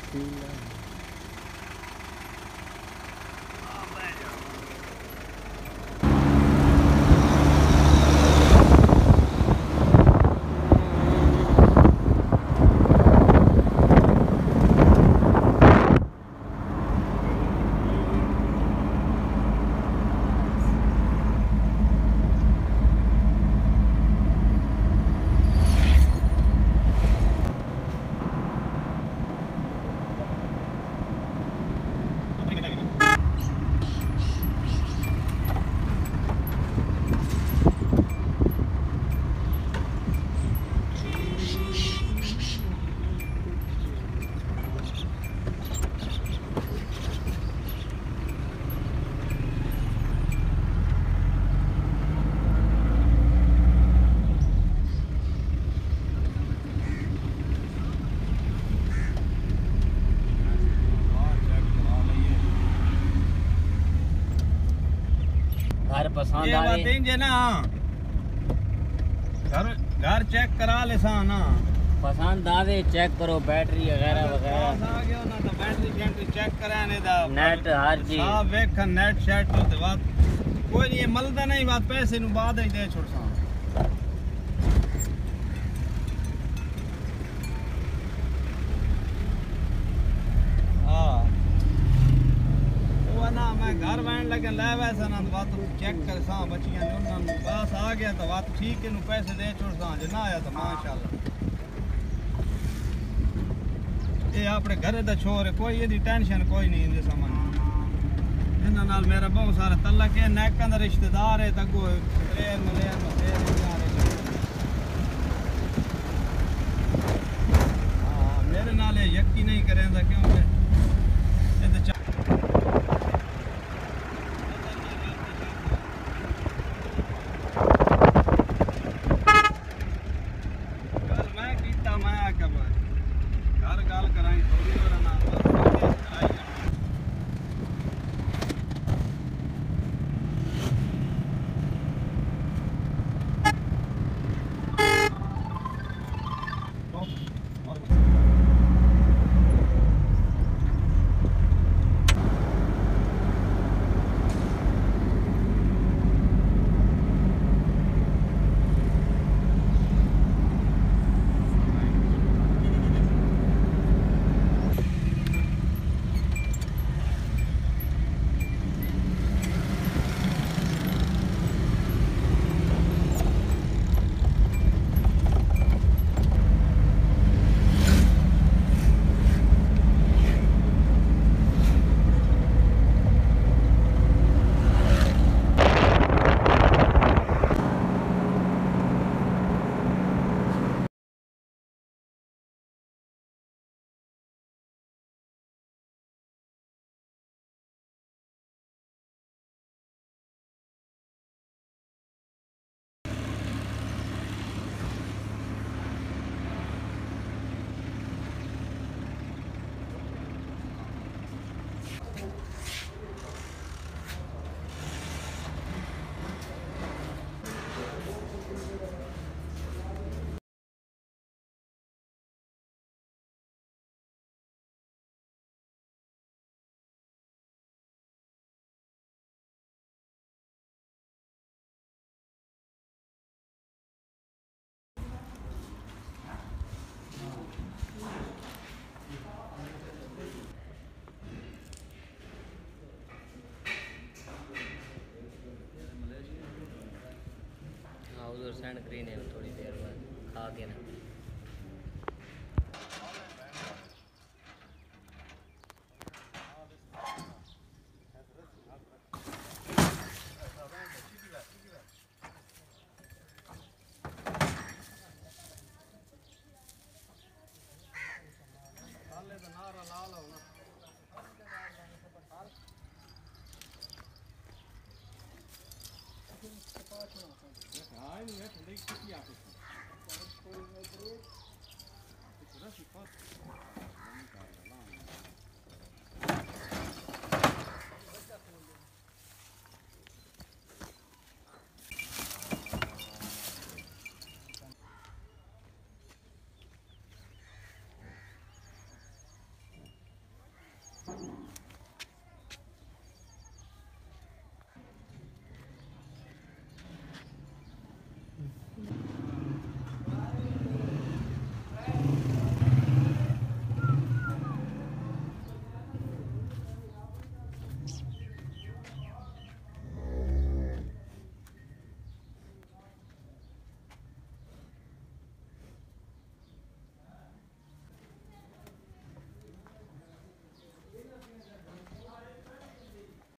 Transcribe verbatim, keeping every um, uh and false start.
पसंद आवे ना घर घर चेक करा ले सा ना पसंद आवे चेक करो बैटरी वगैरह वगैरह आ गया ना तो बैटरी शैटरी चेक कराने दा नेट हर चीज हां वेख नेट शैट तो बात कोई नहीं मलदा नहीं बात पैसे नु बाद ही दे छोड़ सा घर वैन लगे ले वैसा ना बात चेक कर सा बचियां ने बस आ गया तो बात ठीक है नु पैसे दे छोड़ सा जे ना आया तो माशाल्लाह ये अपने घर दा छोर है कोई एदी टेंशन कोई नहीं इंदे सामान इना नाल मेरा बहुत सारा तल्ला के नेक दा रिश्तेदार है तगो ट्रेन में ले मते जा रहे हां मेरे नाल यकीन नहीं करेंदा क्यों ये उधर सेंड ग्रीन है थोड़ी देर बाद खा के ना Ai, não é? Tem que ir aqui.